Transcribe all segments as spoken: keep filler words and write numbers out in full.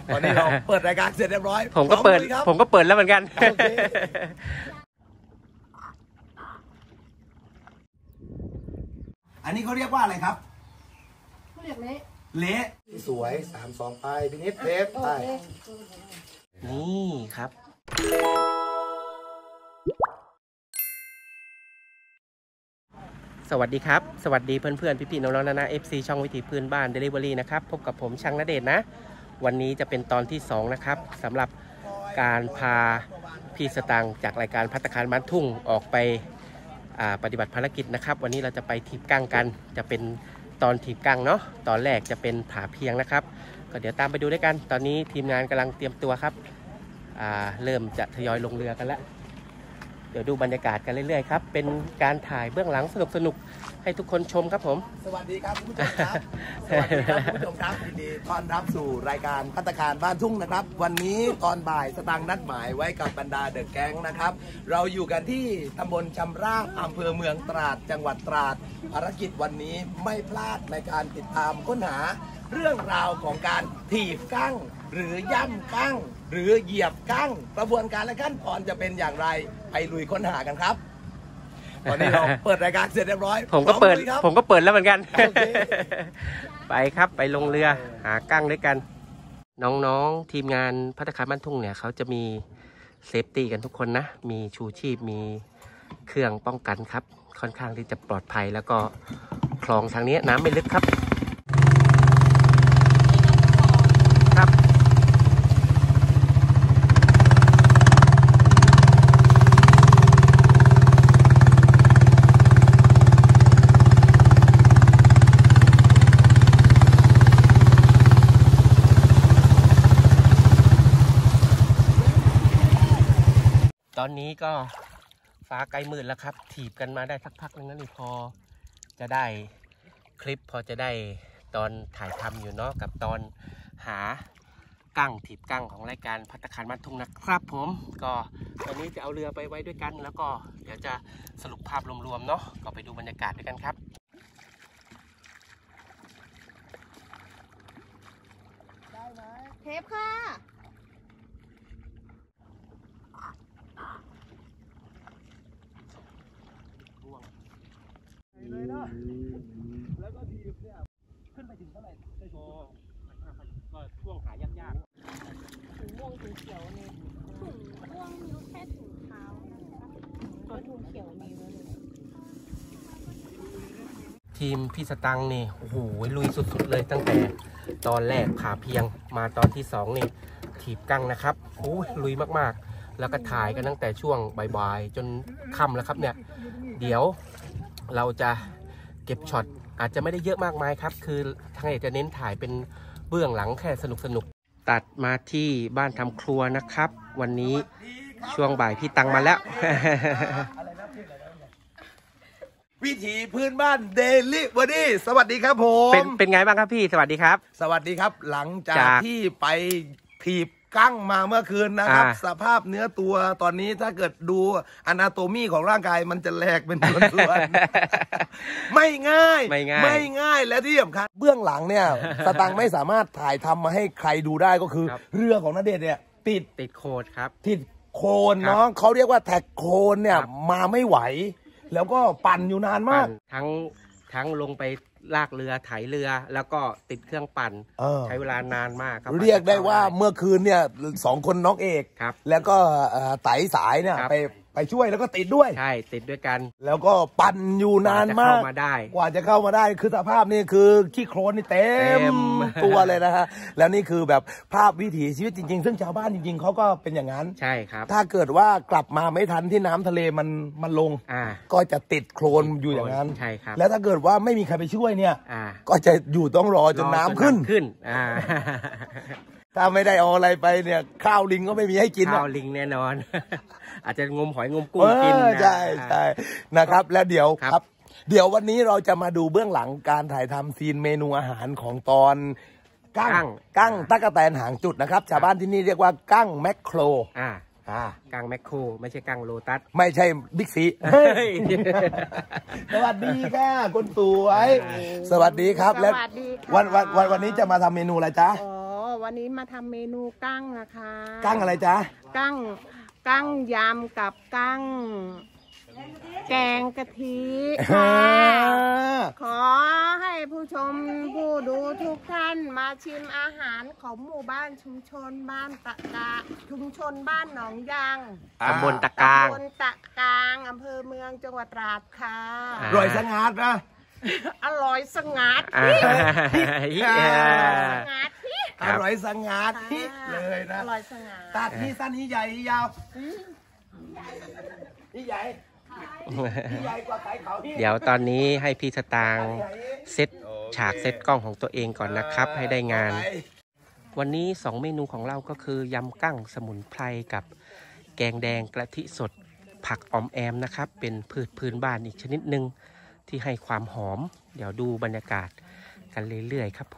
ตอนนี้เราเปิดรายการเสร็จเรียบร้อยผมก็เปิดผมก็เปิดแล้วเหมือนกันอันนี้เขาเรียกว่าอะไรครับเขาเรียกเละเละสวยสามสองไปพินิจเทปไปนี่ครับสวัสดีครับสวัสดีเพื่อนๆพี่ๆน้องๆนะนะ เอฟ ซี ช่องวิถีพื้นบ้าน Delivery นะครับพบกับผมช่างณเดชน์นะวันนี้จะเป็นตอนที่สองนะครับสำหรับการพาพี่สตังค์จากรายการภัตตาคารบ้านทุ่งออกไปปฏิบัติภารกิจนะครับวันนี้เราจะไปถีบกั้งกันจะเป็นตอนถีบกั้งเนาะตอนแรกจะเป็นผาเพียงนะครับก็เดี๋ยวตามไปดูด้วยกันตอนนี้ทีมงานกำลังเตรียมตัวครับเริ่มจะทยอยลงเรือกันแล้วเดี๋ยวดูบรรยากาศกันเรื่อยๆครับเป็นการถ่ายเบื้องหลังสนุกๆให้ทุกคนชมครับผมสวัสดีครับคุณผู้ชมครับสวัสดีครับคุณผู้ชมครับยินดีต้อนรับสู่รายการภัตตาคารบ้านทุ่งนะครับวันนี้ตอนบ่ายสตังค์นัดหมายไว้กับบรรดาเดอะแก๊งนะครับเราอยู่กันที่ตำบลชำราบอำเภอเมืองตราดจังหวัดตราดภารกิจวันนี้ไม่พลาดในการติดตามค้นหาเรื่องราวของการถีบกั้งหรือย่ำกั้งหรือเหยียบกั้งกระบวนการและขั้นตอนจะเป็นอย่างไรไปลุยค้นหากันครับตอนนี้เราเปิดรายการเสร็จเรียบร้อยผมก็เปิดผมก็เปิดแล้วเหมือนกันไปครับไปลงเรือหากั้งด้วยกันน้องๆทีมงานภัตตาคารบ้านทุ่งเนี่ยเขาจะมีเซฟตี้กันทุกคนนะมีชูชีพมีเครื่องป้องกันครับค่อนข้างที่จะปลอดภัยแล้วก็คลองทางนี้น้ำไม่ลึกครับครับตอนนี้ก็ฟ้าใกล้มืดแล้วครับถีบกันมาได้สักพักนึงแล้วนี่พอจะได้คลิปพอจะได้ตอนถ่ายทำอยู่เนาะกับตอนหากั้งถีบกั้งของรายการภัตตาคารบ้านทุ่งนะครับผมก็ตอนนี้จะเอาเรือไปไว้ด้วยกันแล้วก็เดี๋ยวจะสรุปภาพรวมๆเนาะก็ไปดูบรรยากาศด้วยกันครับได้ไหมเทปค่ะเลยเนาะแล้วก็ทีมเนี่ยขึ้นไปถึงเท่าไหร่ได้โชว์ก็ช่วงหายากๆถุงม่วงถุงเขียวเนี่ยถุงม่วงมีแค่ถุงเท้านะคะถุงเขียวมีเลยทีมพี่สตังค์นี่โอ้โหลุยสุดๆเลยตั้งแต่ตอนแรกผาเพียงมาตอนที่สองนี่ถีบกั้งนะครับโอ้ยลุยมากๆแล้วก็ถ่ายกันตั้งแต่ช่วงบ่ายๆจนค่ำแล้วครับเนี่ยเดี๋ยวเราจะเก็บช็อตอาจจะไม่ได้เยอะมากมายครับคือทางเอกจะเน้นถ่ายเป็นเบื้องหลังแค่สนุกสนุกตัดมาที่บ้านทำครัวนะครับวันนี้ช่วงบ่ายพี่ตังมาแล้ววิถีพื้นบ้านเดลิเวอรี่สวัสดีครับผมเป็นเป็นไงบ้างครับพี่สวัสดีครับสวัสดีครับหลังจากที่ไปถีบกั้งมาเมื่อคืนนะครับสภาพเนื้อตัวตอนนี้ถ้าเกิดดูอนาโตมีของร่างกายมันจะแหลกเป็นส่วนๆไม่ง่ายไม่ง่ายไม่ง่ายและที่สำคัญเบื้องหลังเนี่ยสตังค์ไม่สามารถถ่ายทำมาให้ใครดูได้ก็คือเรือของณเดชน์เนี่ยติดติดโคลนครับติดโคลนเนาะเขาเรียกว่าแท็กโคลนเนี่ยมาไม่ไหวแล้วก็ปั่นอยู่นานมากทั้งทั้งลงไปลากเรือไถเรือแล้วก็ติดเครื่องปั่นใช้เวลานานมากครับเรียกได้ว่าเมื่อคืนเนี่ยสองคนน้องเอกแล้วก็ไต่สายเนี่ยไปไปช่วยแล้วก็ติดด้วยใช่ติดด้วยกันแล้วก็ปั่นอยู่นานมากกว่าจะเข้ามาได้คือสภาพนี่คือขี้โคลนนี่เต็มตัวเลยนะฮะแล้วนี่คือแบบภาพวิถีชีวิตจริงๆซึ่งชาวบ้านจริงๆเขาก็เป็นอย่างนั้นใช่ครับถ้าเกิดว่ากลับมาไม่ทันที่น้ำทะเลมันมันลงก็จะติดโคลนอยู่อย่างนั้นใช่ครับแล้วถ้าเกิดว่าไม่มีใครไปช่วยเนี่ยก็จะอยู่ต้องรอจนน้ำขึ้นขึ้นถ้าไม่ได้เอาอะไรไปเนี่ยข้าวลิงก็ไม่มีให้กินข้าวลิงแน่นอนอาจจะงมหอยงมกุ้งกินใช่ใช่นะครับแล้วเดี๋ยวครับเดี๋ยววันนี้เราจะมาดูเบื้องหลังการถ่ายทำซีนเมนูอาหารของตอนกั้งกั้งตั๊กแตนหางจุดนะครับชาวบ้านที่นี่เรียกว่ากั้งแมคโครอ่าอ่ากั้งแมคโครไม่ใช่กั้งโลตัสไม่ใช่บิ๊กซีสวัสดีค่ะคุณสวยสวัสดีครับแล้ววันวันวันนี้จะมาทำเมนูอะไรจ๊ะอ๋อวันนี้มาทำเมนูกั้งนะคะกั้งอะไรจ๊ะกั้งกั้งยำกับกั้งแกงกะทิค่ะ ขอให้ผู้ชมผู้ดูทุกท่านมาชิมอาหารของหมู่บ้านชุมชนบ้านตะกาชุมชนบ้านหนองยางตำบลตะกางตำบลตะกางอำเภอเมืองจังหวัดตราดค่ะอ่ารวยสงัดนะอร่อยสงัดอ่าพี่อ่าสงัดพี่อร่อยสงัดที่เลยนะอร่อยสงัดตัดที่สั้นที่ใหญ่ที่ยาวที่ใหญ่ที่ใหญ่กว่าไข่เขาที่เดี๋ยวตอนนี้ให้พี่สตางค์เซตฉากเซตกล้องของตัวเองก่อนนะครับ ให้ได้งาน วันนี้สองเมนูของเราก็คือยำกั้งสมุนไพรกับแกงแดงกะทิสดผักออมแอมนะครับ เป็นพืชพื้นบ้านอีกชนิดหนึ่งที่ให้ความหอม เดี๋ยวดูบรรยากาศกันเรื่อยๆครับผม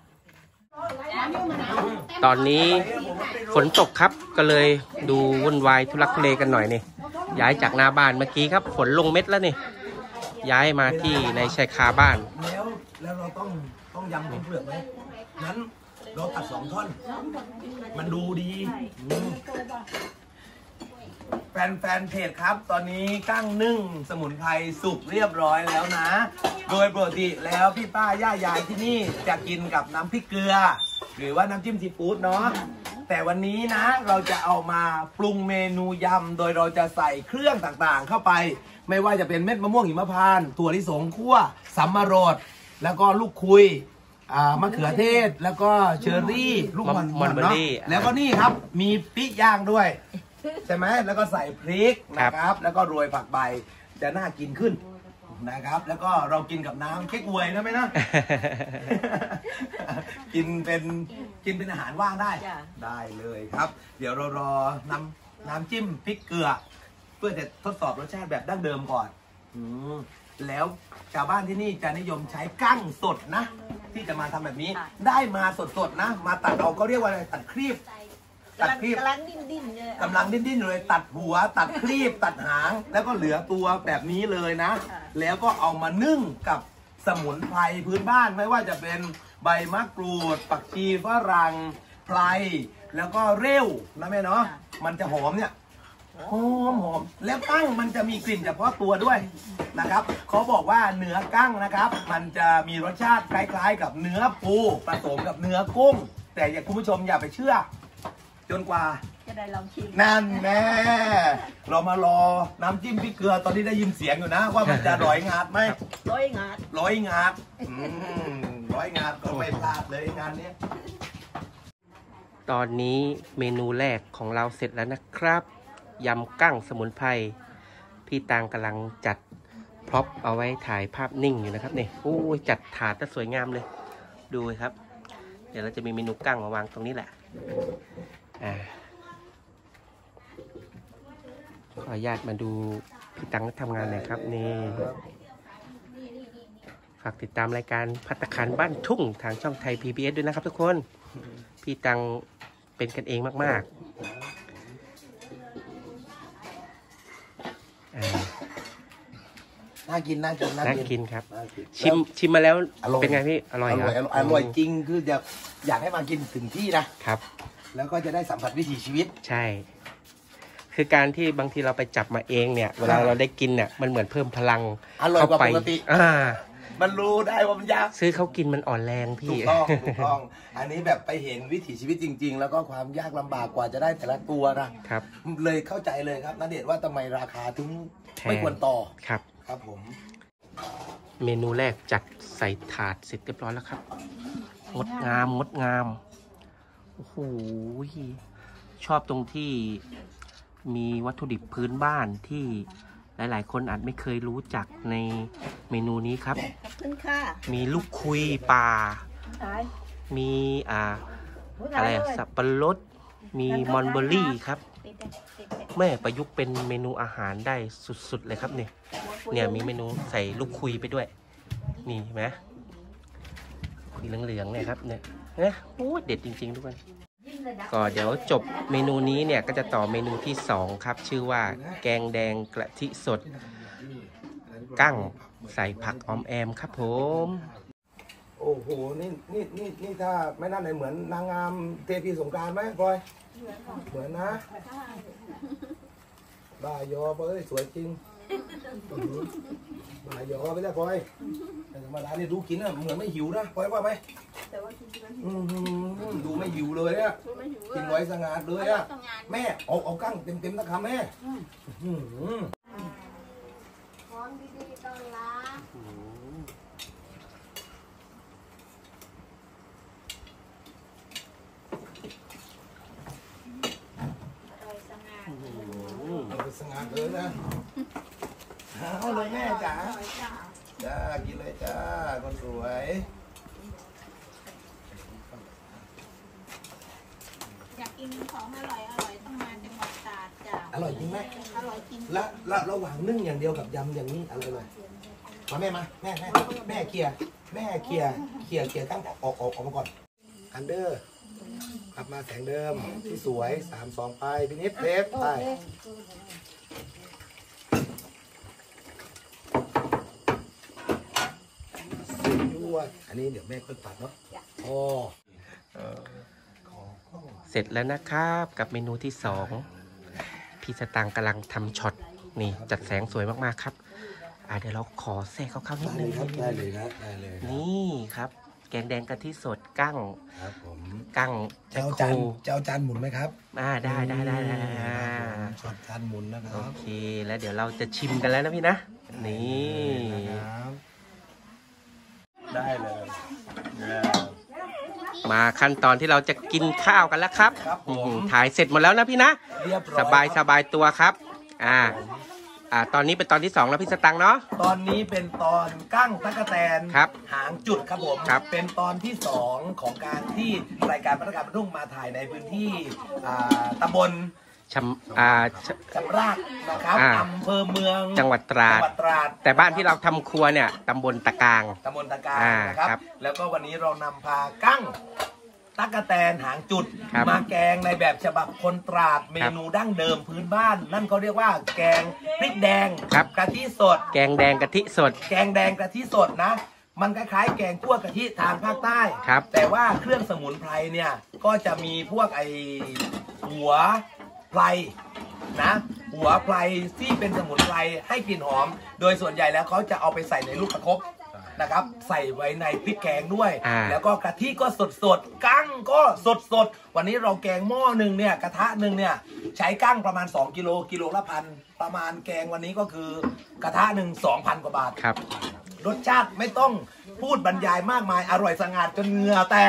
ตอนนี้ฝนตกครับก็เลยดูวุ่นวายทุลักทุเลกันหน่อยนี่ย้ายจากหน้าบ้านเมื่อกี้ครับฝนลงเม็ดแล้วนี่ย้ายมาที่ในชายคาบ้านแล้วแล้วเราต้องต้องยำเปลือกไหมงั้นเราตัดสองท่อน มันดูดีอืมแฟนแฟนเพจครับ ตอนนี้กั้งนึ่งสมุนไพรสุกเรียบร้อยแล้วนะ โดยปกติแล้วพี่ป้าย่ายายที่นี่จะกินกับน้ำพริกเกลือ หรือว่าน้ำจิ้มซีฟู้ดเนาะแต่วันนี้นะเราจะเอามาปรุงเมนูยำโดยเราจะใส่เครื่องต่างๆ เข้าไป ไม่ว่าจะเป็นเม็ดมะม่วงหิมพานต์ถั่วลิสงคั่วสัมมาโรดแล้วก็ลูกคุยอ่ามะเขือเทศแล้วก็เชอร์รี่ลูกมันมอนเบอร์เนาะรี่แล้วก็นี่ครับมีปิย่างด้วย ใช่ไหมแล้วก็ใส่พริกนะครับ แล้วก็โรยผักใบจะน่ากินขึ้นนะครับ แล้วก็เรากินกับน้ำเค้กอวยนะไหมนะ กินเป็นกินเป็นอาหารว่างได้ ได้เลยครับ เดี๋ยวเรารอน้ำน้ำจิ้มพริกเกลือ เพื่อจะทดสอบรสชาติแบบดั้งเดิมก่อนอืมแล้วชาวบ้านที่นี่จะนิยมใช้กั้งสดนะ ที่จะมาทำแบบนี้ ได้มาสดๆนะ มาตัดเอาเขาเรียกว่าอะไรตัดครีบ ตัดครีบกำลังดิ้นดิ้นๆเลยกำลังดิ้นๆเลยตัดหัว ตัดครีบ ตัดหาง แล้วก็เหลือตัวแบบนี้เลยนะ แล้วก็เอามานึ่งกับสมุนไพรพื้นบ้านไม่ว่าจะเป็นใบมะกรูดผักชีฝรั่งไพรแล้วก็เร็วนะแม่เนาะมันจะหอมเนี่ยหอมหอมแล้วกั้งมันจะมีกลิ่นเฉพาะตัวด้วยนะครับเขาบอกว่าเนื้อกั้งนะครับ มันจะมีรสชาติคล้ายๆ กับเนื้อปูผสมกับเนื้อกุ้ง แต่อย่าคุณผู้ชมอย่าไปเชื่อ จนกว่าจะได้ลองชิมนั่นแม่เรามารอน้ำจิ้มพริกเกลือตอนนี้ได้ยินเสียงอยู่นะ ว่ามันจะร้อยงาดไหมร้อยงาดร้อยงาดอืมร้อยงาดก็ไม่พลาดเลยงานเนี้ยตอนนี้เมนูแรกของเราเสร็จแล้วนะครับยำกั้งสมุนไพรพี่ตางกำลังจัดพร็อพเอาไว้ถ่ายภาพนิ่งอยู่นะครับนี่โอ้ยจัดถาดก็สวยงามเลยดูครับ เดี๋ยวเราจะมีเมนูกั้งมาวางตรงนี้แหละอ่าขออนุญาตมาดูพี่ตังทำงานหน่อยครับนี่ฝากติดตามรายการภัตตาคารบ้านทุ่งทางช่องไทย พี บี เอส ด้วยนะครับทุกคนพี่ตังเป็นกันเองมากๆอ่าน่ากินน่ากินน่ากินครับน่ากินชิมชิมมาแล้วอร่อยเป็นไงพี่อร่อยอเหรร่อยอร่อยอร่อยจริงคืออยากอยากให้มากินถึงที่นะครับแล้วก็จะได้สัมผัสวิถีชีวิตใช่ คือการที่บางทีเราไปจับมาเองเนี่ย เวลาเราได้กินเนี่ยมันเหมือนเพิ่มพลังอร่อยกว่าเข้ไปปกติอ่ามันรู้ได้ว่ามันยากซื้อเขากินมันอ่อนแรงถูพี่กต้องถูกต้อง อันนี้แบบไปเห็นวิถีชีวิตจริง ๆ แล้วก็ความยากลำบากกว่าจะได้แต่ละตัวนะครับ เลยเข้าใจเลยครับณเดชน์ว่าทำไมราคาถึงแพงไม่ควรต่อครับครับผมเมนูแรกจัดใส่ถาดเสร็จเรียบร้อยแล้วครับ งดงามงดงาม โอ้โห ชอบตรงที่มีวัตถุดิบพื้นบ้านที่หลายๆ คนอาจไม่เคยรู้จักในเมนูนี้ครับขอบคุณค่ะมีลูกคุยป่าตายมีอ่าอะไรอะสับปะรด มีมอนเบอร์รี่ครับติดเลยติดเลยแม่ประยุกต์เป็นเมนูอาหารได้สุดๆเลยครับเนี่ย เนี่ยมีเมนูใส่ลูกคุยไปด้วย นี่เห็นไหมคุยเหลืองๆเนี่ยครับเนี่ยเนี่ยโอ้เด็ดจริงๆทุกคน ก็เดี๋ยวจบเมนูนี้เนี่ยก็จะต่อเมนูที่สองครับ ชื่อว่าแกงแดงกะทิสดกั้งใส่ผักออมแอมครับผมโอ้โหนี่นี่นี่นี่ถ้าไม่นั่นเลยเหมือนนางงามเทพีสงกรานต์ไหมพลอยเหมือนนะบ้ายอเอ้ยสวยจริงบ้ายอไปแล้วพลอยแต่ธรรมดาเนี่ยดูกินอ่ะเหมือนไม่หิวนะพลอยว่าไหมแต่ว่ากินดูไม่หิวเลยอ่ะกินไว้สง่าเลยอ่ะแม่เอาเอากั้งเต็มเต็มนะคำแม่ของดีๆต้อนรับเอาไปสง่าเลยนะเอาเลยแม่จ๋าจ้ากินเลยจ้าคนสวยอยากกินของอร่อยอร่อยต้องมาจังหวัดตราดจ้ะอร่อยจริงไหมอร่อยจริงและและระหว่างนึ่งอย่างเดียวกับยำอย่างนี้อะไรเลยมาแม่มาแม่แม่แม่เคลียร์แม่เคลียร์เคลียร์เคลียร์ตั้งออกออกออกมาก่อนอันเดอร์กลับมาแสงเดิมที่สวยสามสองไปพินิจเทปไปสุดยอดอันนี้เดี๋ยวแม่ค่อยตัดเนาะอ๋อเสร็จแล้วนะครับกับเมนูที่สองพี่สตางค์กำลังทำช็อตนี่จัดแสงสวยมากๆครับอ่าเดี๋ยวเราขอแทรกเข้าๆนิดนึงครับได้เลยครับได้เลยนี่ครับแกงแดงกะทิสดกั้งครับผมกั้งเจ้าจานเจ้าจานหมุนไหมครับอ่าได้ได้ได้ได้ช็อตจานหมุนนะครับโอเคแล้วเดี๋ยวเราจะชิมกันแล้วนะพี่นะนี่ได้เลยมาขั้นตอนที่เราจะกินข้าวกันแล้วครับถ่ายเสร็จหมดแล้วนะพี่นะสบายสบายตัวครับอ่าอ่าตอนนี้เป็นตอนที่สองแล้วพี่สตังค์เนาะตอนนี้เป็นตอนกั้งตะกะแตนครับหางจุดครับผมครับเป็นตอนที่สองของการที่รายการพัฒนาการบรรทุกมาถ่ายในพื้นที่อ่าตำบลชำอ่าชำราบนะครับอำเภอเมืองจังหวัดตราดแต่บ้านที่เราทำครัวเนี่ยตำบลตะกางตำบลตะกางนะครับแล้วก็วันนี้เรานำพากั้งตะกะแตนหางจุดมาแกงในแบบฉบับคนตราดเมนูดั้งเดิมพื้นบ้านนั่นเขาเรียกว่าแกงพริกแดงกะทิสดแกงแดงกะทิสดแกงแดงกะทิสดนะมันคล้ายๆแกงคั่วกะทิทางภาคใต้ครับแต่ว่าเครื่องสมุนไพรเนี่ยก็จะมีพวกไอหัวไพรนะหัวไพรที่เป็นสมุนไพรให้กลิ่นหอมโดยส่วนใหญ่แล้วเขาจะเอาไปใส่ในลูกประคบนะครับใส่ไว้ในพริกแกงด้วยแล้วก็กะทิก็สดสดกั้งก็สดสดวันนี้เราแกงหม้อหนึ่งเนี่ยกระทะหนึ่งเนี่ยใช้กั้งประมาณสองกิโลกิโลละพันประมาณแกงวันนี้ก็คือกระทะหนึ่งสองพันกว่าบาทครับรสชาติไม่ต้องพูดบรรยายมากมายอร่อยสง่าจนเหงื่อแตก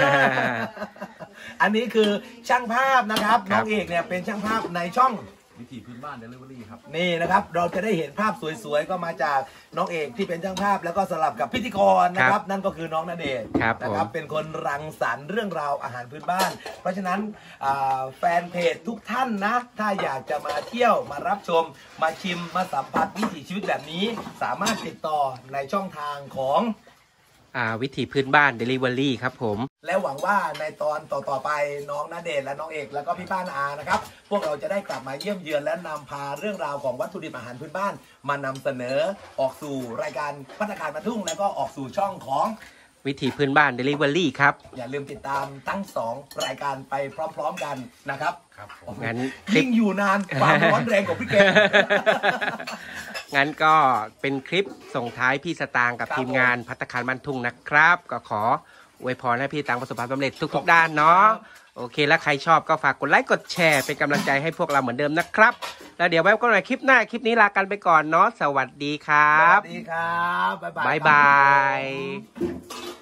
อันนี้คือช่างภาพนะครับน้องเอกเนี่ยเป็นช่างภาพในช่องวิถีพื้นบ้านเดลิเวอรี่ครับนี่นะครับเราจะได้เห็นภาพสวยๆก็มาจากน้องเอกที่เป็นช่างภาพแล้วก็สลับกับพิธีกรนะครับนั่นก็คือน้องณเดชน์นะครับเป็นคนรังสรรค์เรื่องราวอาหารพื้นบ้านเพราะฉะนั้นแฟนเพจทุกท่านนะถ้าอยากจะมาเที่ยวมารับชมมาชิมมาสัมผัสวิถีชีวิตแบบนี้สามารถติดต่อในช่องทางของวิถีพื้นบ้าน Delivery ครับผมและหวังว่าในตอนต่อๆไปน้องณเดชน์และน้องเอกแล้วก็พี่ป้านอานะครับพวกเราจะได้กลับมาเยี่ยมเยือนและนำพาเรื่องราวของวัตถุดิบอาหารพื้นบ้านมานำเสนอออกสู่รายการภัตตาคารบรรทุกแล้วก็ออกสู่ช่องของวิถีพื้นบ้าน Delivery ครับอย่าลืมติดตามทั้งสองรายการไปพร้อมๆกันนะครับครับงั้นยิ่งอยู่นานความร้อนแรงของพี่แกงั้นก็เป็นคลิปส่งท้ายพี่สตางค์กับทีมงานภัตตาคารบ้านทุ่งนะครับก็ขออวยพรให้พี่สตางค์ประสบความสำเร็จทุกๆด้านเนาะโอเคแล้วใครชอบก็ฝากกดไลค์กดแชร์เป็นกำลังใจให้พวกเราเหมือนเดิมนะครับแล้วเดี๋ยวไว้พบกันใหม่คลิปหน้าคลิปนี้ลากันไปก่อนเนาะสวัสดีครับสวัสดีครับบ๊ายบาย